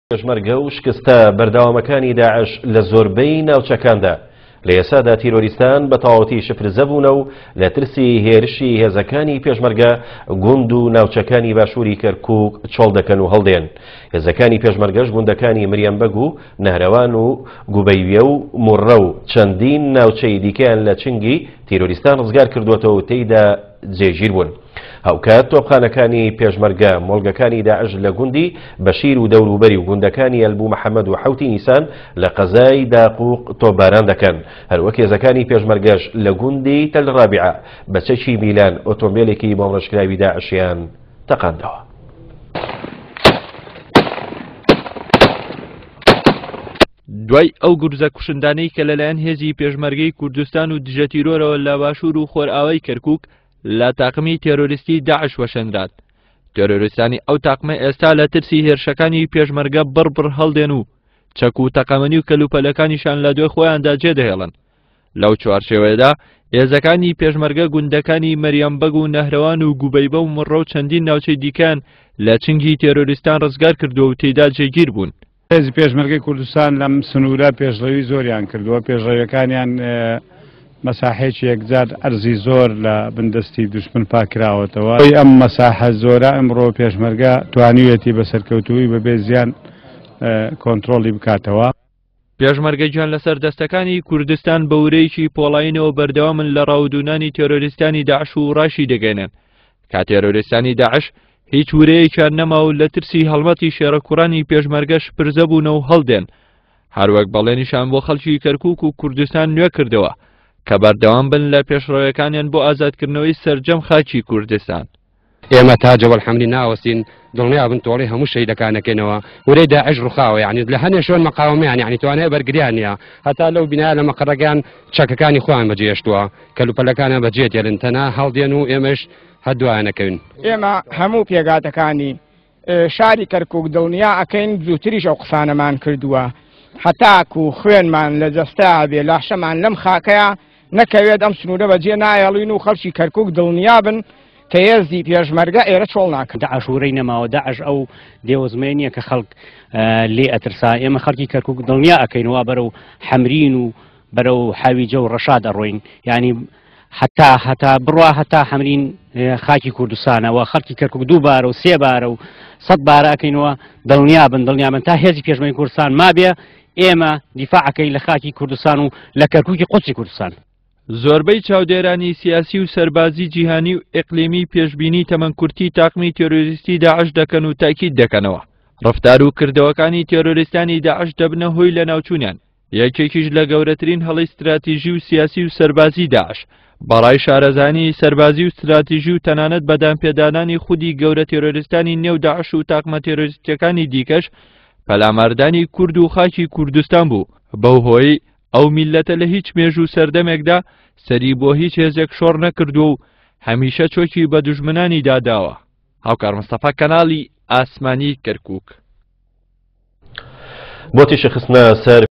پێشمەرگە و شکستە بەردەوامەکانی داعش لە زۆربەی ناوچەکاندا لە ئێسادا تیرۆریستان بە تەواوەتی شفرزە بوونە و لە ترسی هێرشی هێزەکانی پێشمەرگە گوند و ناوچەکانی باشووری کەرکووک چۆڵ دەکەن و هەڵدێن. هێزەکانی پێشمەرگەش گوندەکانی مریەمبەگ و نەهرەوان و گوبەیویە و موڕە و چەندین ناوچەی دیکەیان لە چنگی تیرۆریستان ڕزگار کردووەتەوە و تێیدا جێگیر بوون. هەوکات تۆپخانەکانی پێشمەرگە مۆڵگەکانی داعش لە گوندی بەشیر و دەوروبەری و گوندەکانی ئەلبوو محەممەد و حوتی نیسان لە قەزای داقوق تۆباران دەکەن. هەروەک هێزەکانی پێشمەرگەش لە گوندی تەل ڕابعە بە چەکی میلان ئۆتۆمبیلێکی بۆمڕشکراوی داعشیان تەقاندەوە. دوای ئەو گورزە کوشندانەی کە لەلایەن هێزی پێشمەرگەی کوردستان و دژە تیرۆرەوە لە باشوور و خۆرئاوای کەرکووک لە تاقمی تێرۆریستی داعش وەشەندرات. تێرۆریستانی ئەو تاقمە ئێستا لە ترسی هێرشەکانی پێشمەرگە بڕبڕ هەڵدێن و چەک و تەقەمەنی و کەلوپەلەکانیشان لە دوای خۆیاندا جێدەهێڵن. لەو چوارچێوەیەدا هێزەکانی پێشمەرگە گوندەکانی مەریەمبەگ و نەهرەوان و گوبەیبە و مڕە و چەندین ناوچەی دیکەن لە چنگی تێرۆریستان ڕزگار کردووە و تێیدا جێگیر بوون. هێزی پێشمەرگەی کوردستان لەم سنوورە پێشڕەوی زۆریان کردووە. پێشڕەویەکانیان مەساحێکی یەکجار ئەرزی زۆر لە بندستی دوشمن پاکراوەتەوە. ئەم مەساحە زۆرە ئەمڕۆ پێشمەرگە توانیوێتی بە سەرکەوتووی بەبێ زیان کۆنتڕۆلی بکاتەوە. پێشمەرگەجیان لەسەر دەستەکانی کوردستان بە ورەیەکی پۆڵاینەوە بەردەوامن لە ڕاودونانی تێرۆریستانی داعش و ڕاشی دەگەنن. کا تێرۆریستانی داعش هیچ ورەیەکیان نەما و لە ترسی هەڵمەتی شێڕەکوڕانی پێشمەرگەش پرزە بوونە و هەڵدێن. هەروەک بەڵێنیشان بۆ خەڵکی کەرکووک و کوردستان نوێ کردەوە کە بەردەوام بن لە پێشڕەوەکانیان بۆ ئازادکردنەوەی سەرجەم خاکی کوردستان. ئێمە تا جەوەل حەملی ناوەستین دڵنیا بن تۆڵی هەموو شەیدەکانەکەنەوە ورەی داعش ڕووخاوە، یعنی لە هەنێ شوێن مەقاومەیان یعنی توانای بەرگریان نییە، هەتا لەو بینایە لە مەقڕەکان چەکەکانی خۆیان بەجێهێشتووە کەلوپەلەکانیان بەجێدێڵن تەنها هەڵدێن و ئێمەش هەردووایانەکەوین. ئێمە هەموو پێگاتەکانی شاری کەرکووک دڵنیا ئەکەین زووتریش ئەو قسانەمان کردووە، هەتاکو خوێنمان لە جەستا بێ لاشەمان لەم خاکەیە نەکەوێت ئەم سنوورە بەجێ نایەڵین و خەڵکی کەرکووک دڵنیا بن کە هێزی پێشمەرگە ئێرە چۆڵ ناکرد. داعش ورەی نەماوە، داعش ئەو دێوەزمێنیە کە خەڵک لێ ئەترسا. ئێمە خەڵکی کەرکووک دڵنیا ئەکەینەوە بەرەو حەمرین و بەرەو حاویجە و ڕەشاد ئەڕۆین، یعنی هەتا بڕوا هەتا حەمرین خاکی کوردستانەوە خەڵکی کەرکووک 2 بارە و 3 بارە و 100 بارە ئەکەینەوە دڵنیا بن تا هێزی پێشمەرگەی کوردستان مابێ ئێمە دیفاعەکەی لە خاکی کوردستان و لە کەرکووکی قودسی کوردستان. زۆربەی چاودێرانی سیاسی و سەربازی جیهانی و ئیقلیمی پێشبینی تەمەنکورتی تاقمی تێرۆریستی داعش دەکەن و تاکید دەکەنەوە. ڕەفتار و کردەوەکانی تێرۆریستانی داعش دەبنە هۆی لە ناوچوونیان، یەکێکیش لە گەورەترین هەڵی استراتیژی و سیاسی و سەربازی داعش بەڕای شارەزانی سەربازی و استراتیژی و تەنانەت بەدانپێدانانی خودی گەورە تێرۆریستانی نێو داعش و تاقمە تێرۆریستەکانی دیکەش پەلاماردانی کورد و خاکی کوردستان بوو. بەو هۆی ئەو میلەتە لە هیچ مێژ و سەردەمێکدا سەری بۆ هیچ هێزێک شۆڕ نەکردو و هەمیشە چۆکی بە دوژمنانی داداوە. هاوکار مستەفا کەناڵی ئاسمانی کەرکووک. بۆ تیشەخستنە سەر